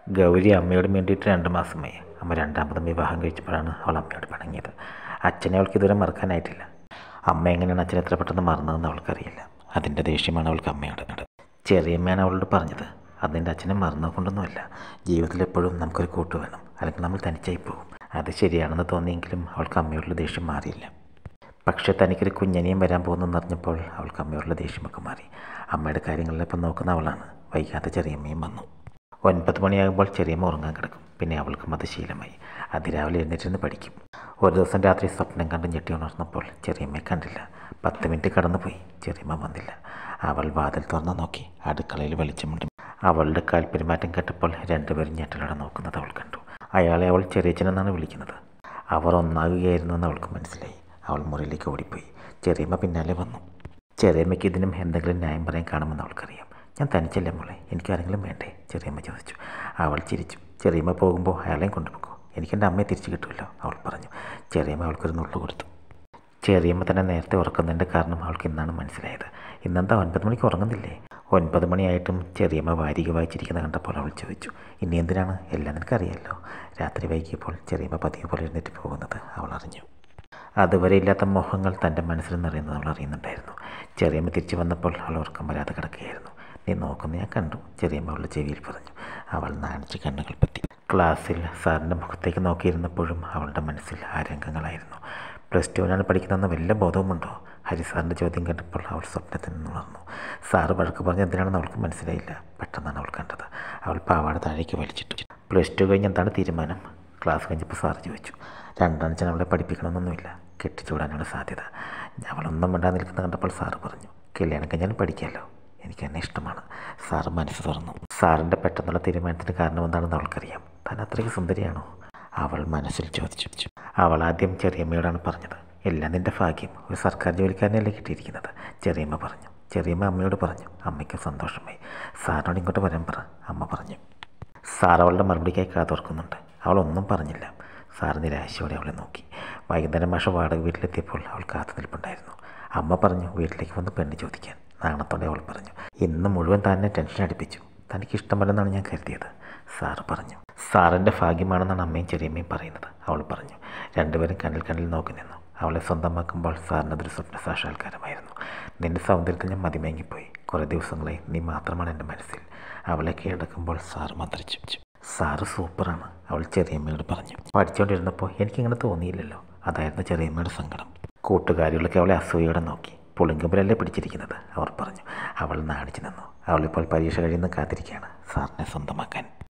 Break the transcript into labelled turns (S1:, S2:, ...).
S1: ഗൗരി അമ്മയോട് വേണ്ടിയിട്ട് 2 മാസമായി. അമ്മ രണ്ടാമതും വിവാഹം കഴിച്ചപ്പോഴാണ് അവൾ അമ്മയോട് പിണങ്ങിയത്. അച്ഛനെ അവൾക്ക് ഇതുവരെ മറക്കാനായിട്ടില്ല. അമ്മ എങ്ങനെയാണ് അച്ഛനെ എത്ര പെട്ടെന്ന് മറന്നതെന്ന് അവൾക്കറിയില്ല. അതിൻ്റെ ദേഷ്യമാണ് അവൾക്ക് അമ്മയോട്. ചെറിയമ്മയാണ് അവളോട് പറഞ്ഞത്, അതിൻ്റെ അച്ഛനെ മറന്നുകൊണ്ടൊന്നുമല്ല. ജീവിതത്തിൽ എപ്പോഴും നമുക്കൊരു കൂട്ട് വേണം, അല്ലെങ്കിൽ നമ്മൾ തനിച്ചായി പോകും. അത് ശരിയാണെന്ന് തോന്നിയെങ്കിലും അവൾക്ക് അമ്മയോടുള്ള ദേഷ്യം മാറിയില്ല. പക്ഷേ തനിക്കൊരു കുഞ്ഞനിയും വരാൻ പോകുന്നെന്ന് അറിഞ്ഞപ്പോൾ അവൾക്ക് അമ്മയോടുള്ള ദേഷ്യമൊക്കെ മാറി. അമ്മയുടെ കാര്യങ്ങളിലിപ്പം നോക്കുന്ന അവളാണ്. വൈകാതെ ചെറിയമ്മയും വന്നു. 9 മണിയാകുമ്പോൾ ചെറിയമ്മ ഉറങ്ങാൻ കിടക്കും. പിന്നെ അവൾക്കും അത് ശീലമായി. അതിരാവിലെ എഴുന്നേറ്റിരുന്ന് പഠിക്കും. ഒരു ദിവസം രാത്രി സ്വപ്നം കണ്ട് ഞെട്ടി ഉണർന്നപ്പോൾ ചെറിയമ്മയെ കണ്ടില്ല. 10 മിനിറ്റ് കടന്നുപോയി, ചെറിയമ്മ വന്നില്ല. അവൾ വാതിൽ തുറന്ന് നോക്കി. അടുക്കളയിൽ വെളിച്ചമുണ്ട്. അവളുടെ കാൽപ്പെരുമാറ്റം കേട്ടപ്പോൾ രണ്ടുപേരും ഞെട്ടലോടെ നോക്കുന്നത് അവൾ കണ്ടു. അയാളെ അവൾ ചെറിയച്ഛനെന്നാണ് വിളിക്കുന്നത്. അവർ ഒന്നാകുകയായിരുന്നു എന്ന് അവൾക്ക് മനസ്സിലായി. അവൾ മുറിയിലേക്ക് ഓടിപ്പോയി. ചെറിയമ്മ പിന്നാലെ വന്നു. ചെറിയമ്മയ്ക്ക് ഇതിനും എന്തെങ്കിലും ന്യായം പറയാൻ കാണുമെന്ന് അവൾക്കറിയാം. ഞാൻ തനിച്ചല്ലേ മോളെ, എനിക്കാരെങ്കിലും വേണ്ടേ? ചെറിയമ്മ ചോദിച്ചു. അവൾ ചിരിച്ചു. ചെറിയമ്മ പോകുമ്പോൾ അയാളെയും കൊണ്ടുപോകൂ, എനിക്കെൻ്റെ അമ്മയെ തിരിച്ചു കിട്ടുമല്ലോ, അവൾ പറഞ്ഞു. ചെറിയമ്മ അവൾക്കൊരു നുള്ളു കൊടുത്തു. ചെറിയമ്മ തന്നെ നേരത്തെ ഉറക്കുന്നതിൻ്റെ കാരണം അവൾക്ക് ഇന്നാണ് മനസ്സിലായത്. ഇന്നെന്താ 9 മണിക്ക് ഉറങ്ങുന്നില്ലേ? 9 മണിയായിട്ടും ചെറിയമ്മ വാരിക വായിച്ചിരിക്കുന്നത് കണ്ടപ്പോൾ അവൾ ചോദിച്ചു, ഇനി എന്തിനാണ്? എല്ലാം നിനക്കറിയാമല്ലോ. രാത്രി വൈകിയപ്പോൾ ചെറിയമ്മ പതിവ് പോലെ എഴുന്നേറ്റ് പോകുന്നത് അവൾ അറിഞ്ഞു. അതുവരെ ഇല്ലാത്ത മോഹങ്ങൾ തൻ്റെ മനസ്സിൽ നിറയുന്നത് അവൾ അറിയുന്നുണ്ടായിരുന്നു. ചെറിയമ്മ തിരിച്ചു വന്നപ്പോൾ അവൾ ഉറക്കം വരാതെ കിടക്കുകയായിരുന്നു. നീ നോക്കുന്ന ഞാൻ കണ്ടു, ചെറിയമ്മ അവളുടെ ചെവിയിൽ പറഞ്ഞു. അവൾ നാണിച്ച് കണ്ണുകൾ പറ്റി. ക്ലാസ്സിൽ സാറിൻ്റെ മുഖത്തേക്ക് നോക്കിയിരുന്നപ്പോഴും അവളുടെ മനസ്സിൽ ആ രംഗങ്ങളായിരുന്നു. +2 പഠിക്കുന്നതെന്ന് വല്ല ബോധവുമുണ്ടോ? ഹരിസാറിൻ്റെ ചോദ്യം കേട്ടപ്പോൾ അവൾ സ്വപ്നത്തിൽ നിന്നുണർന്നു. സാറ് വഴക്ക് പറഞ്ഞ് എന്തിനാണെന്ന് അവൾക്ക് മനസ്സിലായില്ല. പെട്ടെന്നാണ് അവൾ കണ്ടത്. അവൾ പാവാട താഴേക്ക് വലിച്ചിട്ടു. +2 കഴിഞ്ഞ് എന്താണ് തീരുമാനം? ക്ലാസ് കഴിഞ്ഞപ്പോൾ സാറ് ചോദിച്ചു. രണ്ടാഴ്ച അവളെ പഠിപ്പിക്കണമെന്നൊന്നുമില്ല, കെട്ടിച്ചൂടാനാണ് സാധ്യത. അവളൊന്നും വേണ്ടാതെ നിൽക്കുന്നത് കണ്ടപ്പോൾ സാറ് പറഞ്ഞു, കല്യാണം കഴിഞ്ഞാലും പഠിക്കാമല്ലോ, എനിക്ക് എന്നെ ഇഷ്ടമാണ്. സാറ് മനസ്സ് തുറന്നു. സാറിൻ്റെ പെട്ടെന്നുള്ള തീരുമാനത്തിന് കാരണം എന്താണെന്ന് അവൾക്കറിയാം. താൻ അത്രയ്ക്ക് സുന്ദരിയാണോ? അവൾ മനസ്സിൽ ചോദിച്ചു. അവൾ ആദ്യം ചെറിയമ്മയോടാണ് പറഞ്ഞത്. എല്ലാം നിൻ്റെ ഭാഗ്യം, ഒരു സർക്കാർ ജോലിക്കാരനല്ലേ കിട്ടിയിരിക്കുന്നത്, ചെറിയമ്മ പറഞ്ഞു. ചെറിയമ്മ അമ്മയോട് പറഞ്ഞു. അമ്മയ്ക്ക് സന്തോഷമായി. സാറിനോട് ഇങ്ങോട്ട് വരാൻ പറ, അമ്മ പറഞ്ഞു. സാർ അവളുടെ മറുപടിക്കായി കാതോർക്കുന്നുണ്ട്. അവളൊന്നും പറഞ്ഞില്ല. സാറ് നിരാശയോടെ അവളെ നോക്കി. വൈകുന്നേരം മാഷ വാടക വീട്ടിലെത്തിയപ്പോൾ അവൾ കാത്തു നിൽപ്പുണ്ടായിരുന്നു. അമ്മ പറഞ്ഞു വീട്ടിലേക്ക് വന്ന് പെണ്ണ് ചോദിക്കാൻ. നാണത്തോടെ അവൾ പറഞ്ഞു. ഇന്ന് മുഴുവൻ തന്നെ ടെൻഷൻ അടിപ്പിച്ചു. തനിക്ക് ഇഷ്ടമല്ലെന്നാണ് ഞാൻ കരുതിയത്, സാറ് പറഞ്ഞു. സാറിൻ്റെ ഭാഗ്യമാണെന്നാണ് അമ്മയും ചെറിയമ്മയും പറയുന്നത്, അവൾ പറഞ്ഞു. രണ്ടുപേരും കണ്ണിൽ നോക്കി നിന്നു. അവളെ സ്വന്തമാക്കുമ്പോൾ സാറിനതൊരു സ്വപ്ന സാക്ഷാത്കാരമായിരുന്നു. നിൻ്റെ സൗന്ദര്യത്തിൽ ഞാൻ മതിമയങ്ങിപ്പോയി. കുറേ ദിവസങ്ങളായി നീ മാത്രമാണ് എൻ്റെ മനസ്സിൽ. അവളെ കീഴടക്കുമ്പോൾ സാറ് മന്ത്രിച്ചു. സാറ് സൂപ്പറാണ്, അവൾ ചെറിയമ്മയോട് പറഞ്ഞു. പഠിച്ചുകൊണ്ടിരുന്നപ്പോൾ എനിക്കിങ്ങനെ തോന്നിയില്ലല്ലോ, അതായിരുന്നു ചെറിയമ്മയുടെ സങ്കടം. കൂട്ടുകാരികളൊക്കെ അവളെ അസൂയയോടെ നോക്കി. പുളിങ്കമ്പലല്ലേ പിടിച്ചിരിക്കുന്നത്, അവർ പറഞ്ഞു. അവൾ നാണിച്ചു നിന്നു. അവളിപ്പോൾ പരീക്ഷ കഴിയുന്ന കാത്തിരിക്കുകയാണ് സാറിനെ സ്വന്തമാക്കാൻ.